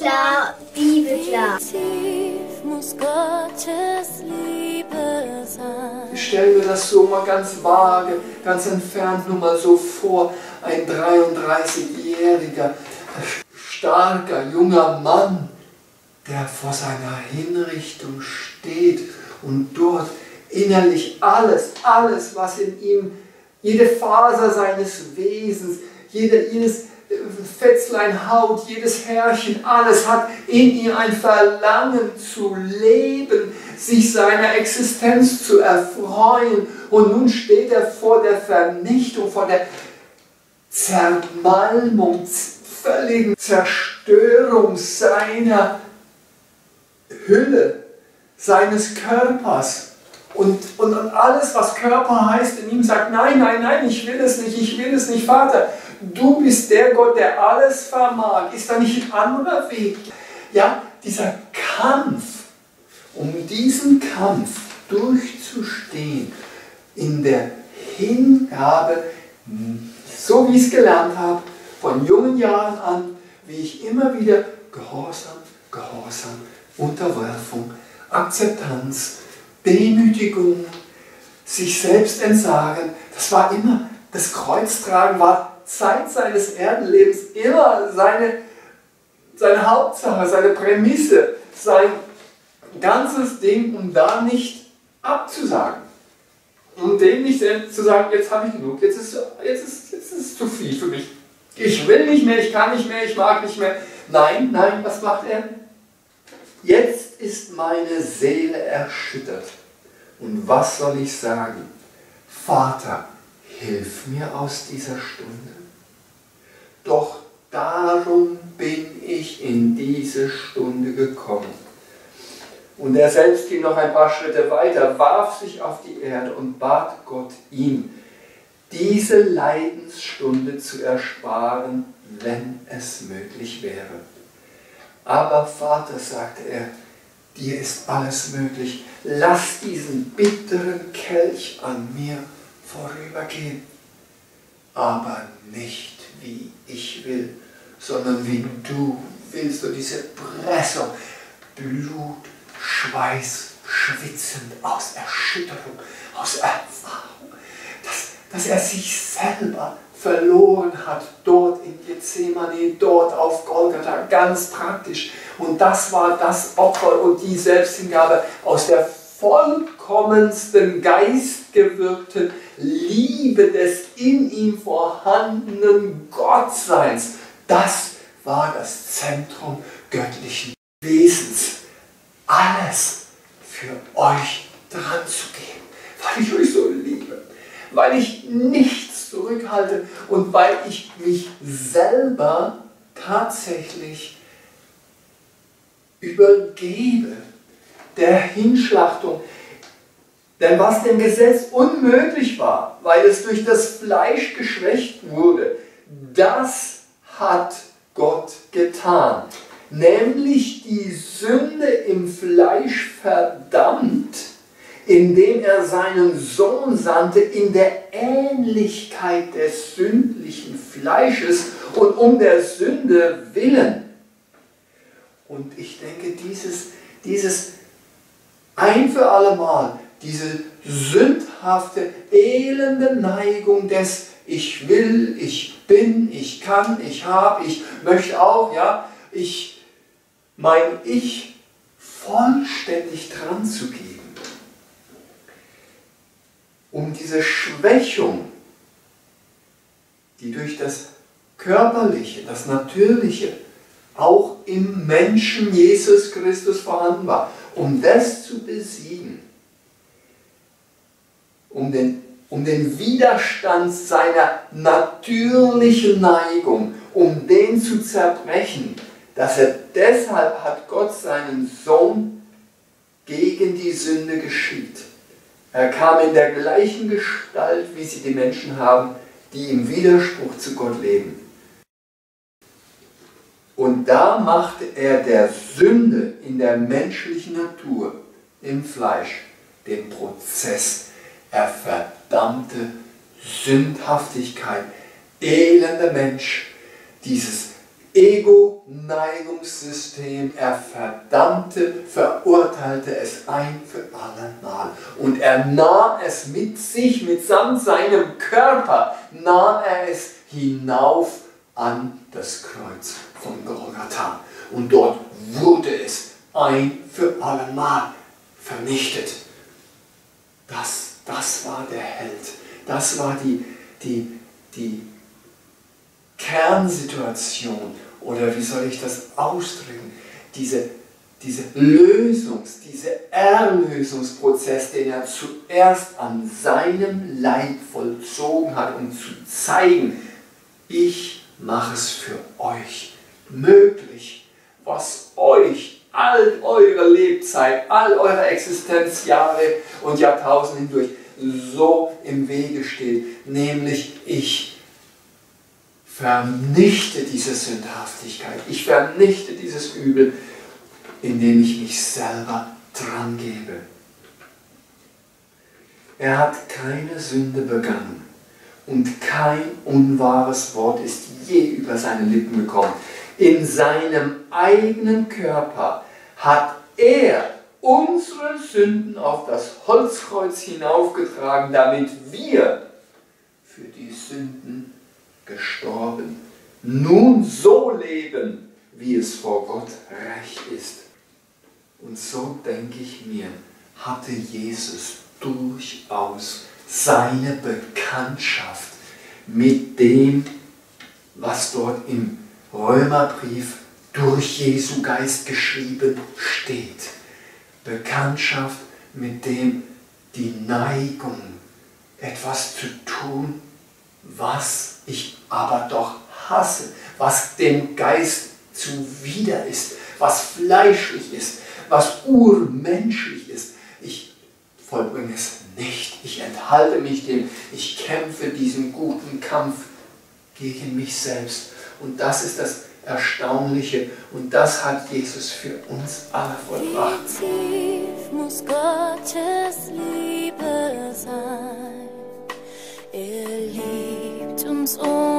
Klar, Bibelklar. Tief muss Gottes Liebe sein. Ich stelle mir das so mal ganz vage, ganz entfernt nur mal so vor. Ein 33-jähriger, starker, junger Mann, der vor seiner Hinrichtung steht und dort innerlich alles, was in ihm, jede Faser seines Wesens, jedes Fetzlein Haut, jedes Härchen, alles hat in ihm ein Verlangen zu leben, sich seiner Existenz zu erfreuen. Und nun steht er vor der Vernichtung, vor der Zermalmung, völligen Zerstörung seiner Hülle, seines Körpers. Und alles, was Körper heißt, in ihm sagt, nein, ich will es nicht, Vater. Du bist der Gott, der alles vermag. Ist da nicht ein anderer Weg? Ja, dieser Kampf, um diesen Kampf durchzustehen, in der Hingabe, so wie ich es gelernt habe, von jungen Jahren an, wie ich immer wieder Gehorsam, Unterwerfung, Akzeptanz, Demütigung, sich selbst entsagen, das war immer, das Kreuztragen war Zeit seines Erdenlebens immer seine Hauptsache, seine Prämisse, sein ganzes Ding, um da nicht abzusagen. Um dem nicht zu sagen, jetzt habe ich genug, jetzt ist es zu viel für mich. Ich will nicht mehr, ich kann nicht mehr, ich mag nicht mehr. Nein, was macht er? Jetzt ist meine Seele erschüttert. Und was soll ich sagen? Vater, hilf mir aus dieser Stunde. Doch darum bin ich in diese Stunde gekommen. Und er selbst ging noch ein paar Schritte weiter, warf sich auf die Erde und bat Gott, ihm diese Leidensstunde zu ersparen, wenn es möglich wäre. Aber Vater, sagte er, dir ist alles möglich. Lass diesen bitteren Kelch an mir vorübergehen. Aber nicht wie ich will, sondern wie du willst. Und diese Pressung, Blut, Schweiß, schwitzend aus Erschütterung, aus Erfahrung, dass er sich selber verloren hat, dort in Gethsemane, dort auf Golgatha, ganz praktisch. Und das war das Opfer und die Selbsthingabe aus der vollkommensten geistgewirkten Liebe des in ihm vorhandenen Gottseins. Das war das Zentrum göttlichen Wesens. Alles für euch dran zu geben, weil ich euch so liebe, weil ich nichts zurückhalte und weil ich mich selber tatsächlich übergebe der Hinschlachtung. Denn was dem Gesetz unmöglich war, weil es durch das Fleisch geschwächt wurde, das hat Gott getan. Nämlich die Sünde im Fleisch verdammt, indem er seinen Sohn sandte in der Ähnlichkeit des sündlichen Fleisches und um der Sünde willen. Und ich denke, dieses ein für alle Mal, diese sündhafte, elende Neigung des Ich will, ich bin, ich kann, ich habe, ich möchte auch, ja, mein Ich vollständig dran zu geben, um diese Schwächung, die durch das Körperliche, das Natürliche, auch im Menschen Jesus Christus vorhanden war, um das zu besiegen, um den Widerstand seiner natürlichen Neigung, um den zu zerbrechen, dass er deshalb hat Gott seinen Sohn gegen die Sünde geschickt. Er kam in der gleichen Gestalt, wie sie die Menschen haben, die im Widerspruch zu Gott leben. Und da machte er der Sünde in der menschlichen Natur, im Fleisch, den Prozess. Er verdammte Sündhaftigkeit, elender Mensch, dieses Ego-Neigungssystem. Er verdammte, verurteilte es ein für allemal. Und er nahm es mit sich, mitsamt seinem Körper, nahm er es hinauf an das Kreuz von Golgatha. Und dort wurde es ein für allemal vernichtet. Das war der Held. Das war die Kernsituation, oder wie soll ich das ausdrücken? Dieser Erlösungsprozess, den er zuerst an seinem Leib vollzogen hat, um zu zeigen, ich mache es für euch möglich, was euch all eure Lebzeit, all eure Existenzjahre und Jahrtausende hindurch so im Wege steht, nämlich ich vernichte diese Sündhaftigkeit, ich vernichte dieses Übel, indem ich mich selber dran gebe. Er hat keine Sünde begangen und kein unwahres Wort ist je über seine Lippen gekommen. In seinem eigenen Körper hat er unsere Sünden auf das Holzkreuz hinaufgetragen, damit wir für die Sünden gestorben, nun so leben, wie es vor Gott recht ist. Und so denke ich mir, hatte Jesus durchaus seine Bekanntschaft mit dem, was dort im Römerbrief durch Jesu Geist geschrieben steht. Bekanntschaft mit dem, die Neigung, etwas zu tun, was ich aber doch hasse, was dem Geist zuwider ist, was fleischlich ist, was urmenschlich ist. Ich vollbringe es nicht. Ich enthalte mich dem. Ich kämpfe diesen guten Kampf gegen mich selbst. Und das ist das Erstaunliche. Und das hat Jesus für uns alle vollbracht. Wie tief muss Gottes Liebe sein? Er liebt uns